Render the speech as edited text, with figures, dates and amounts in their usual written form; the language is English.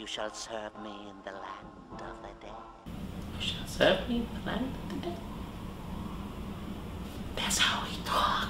You shall serve me in the land of the dead. You shall serve me in the land of the dead. That's how he talks.